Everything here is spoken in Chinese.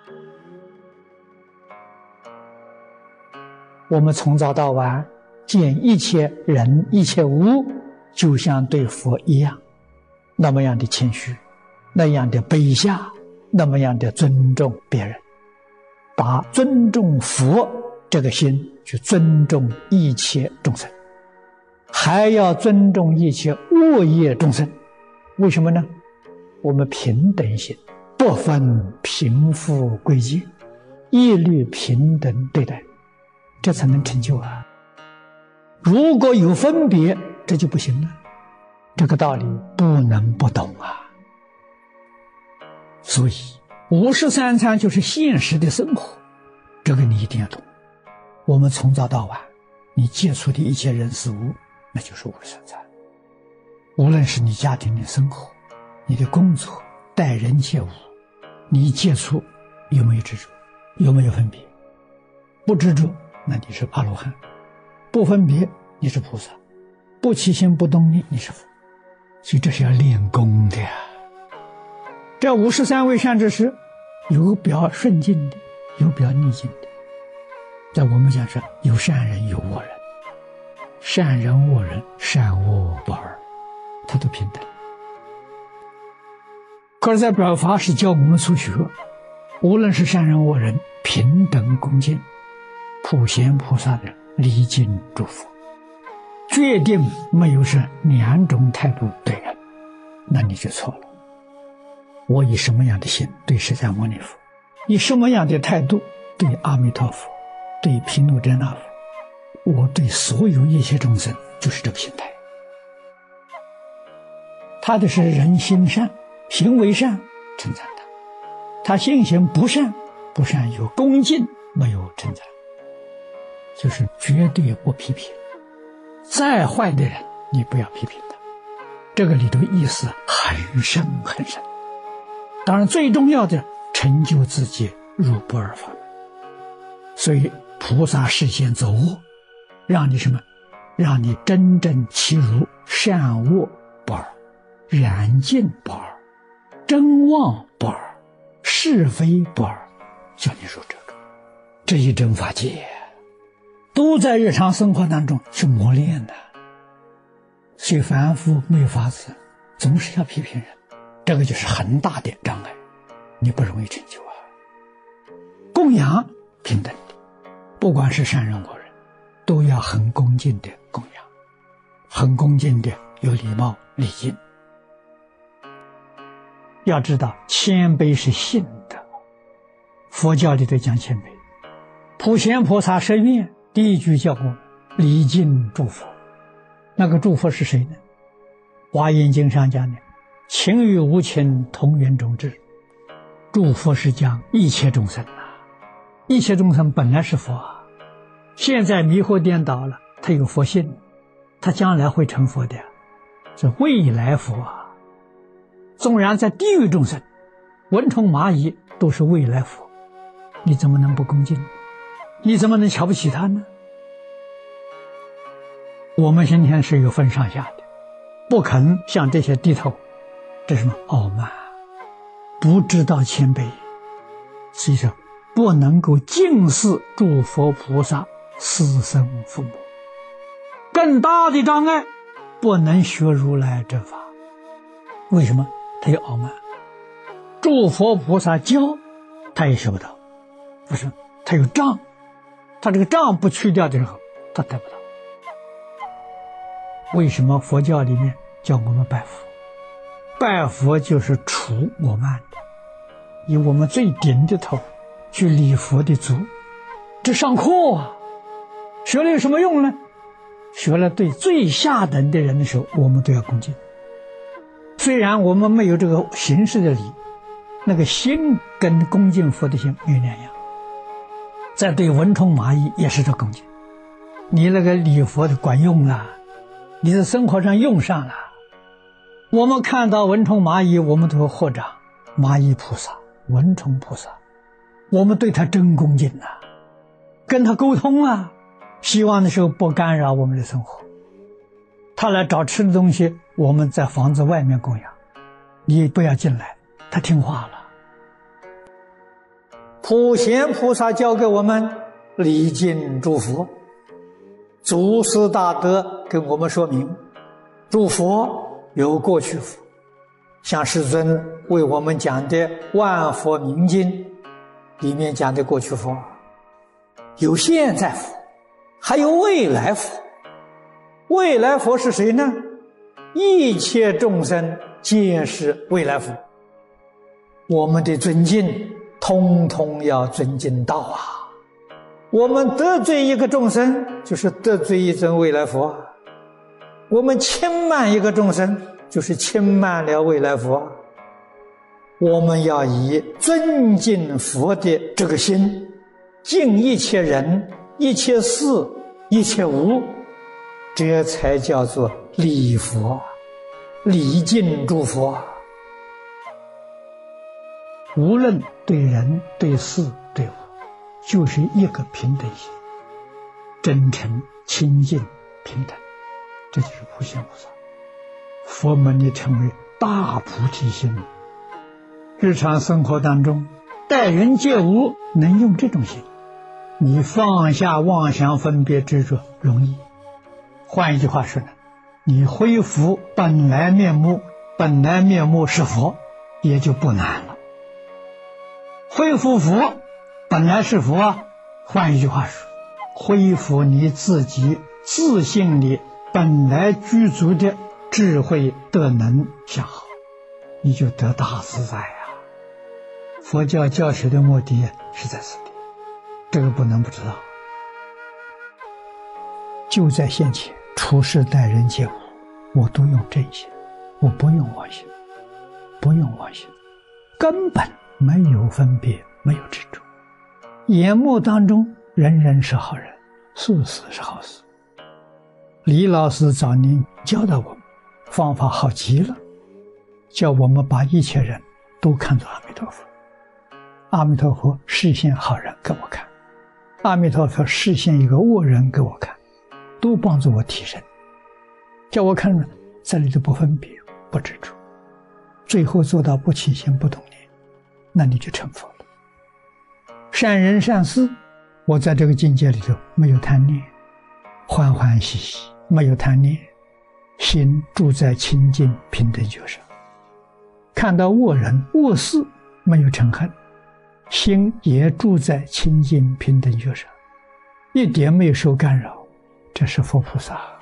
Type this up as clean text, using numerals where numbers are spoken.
我们从早到晚见一切人一切物，就像对佛一样，那么样的谦虚，那样的卑下，那么样的尊重别人，把尊重佛这个心去尊重一切众生，还要尊重一切恶业众生。为什么呢？我们平等心，不分贫富贵贱，一律平等对待，这才能成就啊。如果有分别，这就不行了。这个道理不能不懂啊。所以53参就是现实的生活，这个你一定要懂。我们从早到晚你接触的一切人事物，那就是53参。无论是你家庭的生活，你的工作，待人接物，你接触有没有执着，有没有分别？不执着，那你是阿罗汉；不分别，你是菩萨；不起心不动念，你是佛。所以这是要练功的呀。这53位善知识，有表顺境的，有表逆境的。在我们讲是有善人有恶人，善人恶人，善恶不二，他都平等。可是在表法是教我们修学，无论是善人恶人，平等恭敬，普贤菩萨的礼敬诸佛，决定没有是两种态度对人，那你就错了。我以什么样的心对释迦牟尼佛，以什么样的态度对阿弥陀佛，对毗卢遮那佛，我对所有一切众生就是这个心态。他的是人心善，行为善，称赞他；他性行不善，不善有恭敬，没有称赞，就是绝对不批评。再坏的人你不要批评他，这个里头意思很深很深。当然最重要的，成就自己入不二法门。所以菩萨示现走恶，让你什么？让你真正契入善恶不二，染净不二，真妄不二，是非不二，叫你入这个。这一真法界都在日常生活当中去磨练的。所以凡夫没有法子，总是要批评人，这个就是很大的障碍，你不容易成就啊。供养平等的，不管是善人恶人，都要很恭敬的供养，很恭敬的有礼貌礼敬。要知道谦卑是信德，佛教里头讲谦卑。普贤菩萨十愿第一句叫我礼敬诸佛，那个诸佛是谁呢？华严经上讲的情与无情同源种智，诸佛是讲一切众生啊，一切众生本来是佛啊，现在迷惑颠倒了，他有佛性，他将来会成佛的，是未来佛啊。纵然在地狱众生，蚊虫蚂蚁都是未来佛，你怎么能不恭敬？你怎么能瞧不起他呢？我们今天是有分上下的，不肯向这些低头，这是什么？傲慢，不知道谦卑，所以说不能够敬视诸佛菩萨师生父母。更大的障碍，不能学如来正法。为什么？他有傲慢。诸佛菩萨教他也学不到，不是，他有障，他这个障不去掉的时候，他得不到。为什么佛教里面叫我们拜佛？拜佛就是除我慢的，以我们最顶的头去礼佛的足，这上课啊，学了有什么用呢？学了对最下等的人的时候，我们都要恭敬。虽然我们没有这个形式的礼，那个心跟恭敬佛的心没有两样。再对蚊虫蚂蚁也是这恭敬，你那个礼佛的管用了，你在生活上用上了。我们看到蚊虫蚂蚁，我们都合掌，蚂蚁菩萨、蚊虫菩萨，我们对他真恭敬啊，跟他沟通啊，希望的时候不干扰我们的生活。他来找吃的东西，我们在房子外面供养，你不要进来，他听话了。 普贤菩萨教给我们礼敬诸佛，祖师大德跟我们说明，诸佛有过去佛，像世尊为我们讲的《万佛明经》里面讲的过去佛，有现在佛，还有未来佛。未来佛是谁呢？一切众生皆是未来佛。我们的尊敬通通要尊敬到啊！我们得罪一个众生，就是得罪一尊未来佛；我们轻慢一个众生，就是轻慢了未来佛。我们要以尊敬佛的这个心，敬一切人、一切事、一切物，这才叫做礼佛，礼敬诸佛。无论对人、对事、对物，就是一个平等心，真诚、清净、平等，这就是普贤菩萨。佛门里称为大菩提心。日常生活当中，待人接物能用这种心，你放下妄想分别执着容易。换一句话说呢，你恢复本来面目，本来面目是佛，也就不难了。恢复佛本来是佛，换一句话说，恢复你自己自信里本来具足的智慧德能相好，你就得大自在呀。佛教教学的目的是在此地，这个不能不知道。就在现前，处事待人接物，我都用真心，我不用妄心，不用妄心，根本没有分别，没有执着。眼目当中，人人是好人，事事是好事。李老师早年教导我们，方法好极了，叫我们把一切人都看作阿弥陀佛。阿弥陀佛示现好人给我看，阿弥陀佛示现一个恶人给我看，都帮助我提升，叫我看这里的不分别、不执着，最后做到不起心不动念，那你就成佛了。善人善事，我在这个境界里头没有贪念，欢欢喜喜，没有贪念，心住在清净平等觉上。看到恶人恶事，没有嗔恨，心也住在清净平等觉上，一点没有受干扰，这是佛菩萨。